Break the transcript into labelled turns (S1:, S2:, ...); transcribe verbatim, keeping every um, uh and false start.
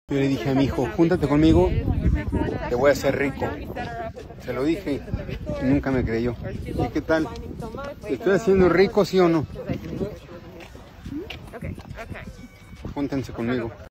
S1: Yo le dije a mi hijo, júntate conmigo, te voy a hacer rico. Se lo dije y nunca me creyó. ¿Y qué tal? ¿Estoy haciendo rico, sí o no? Júntense conmigo.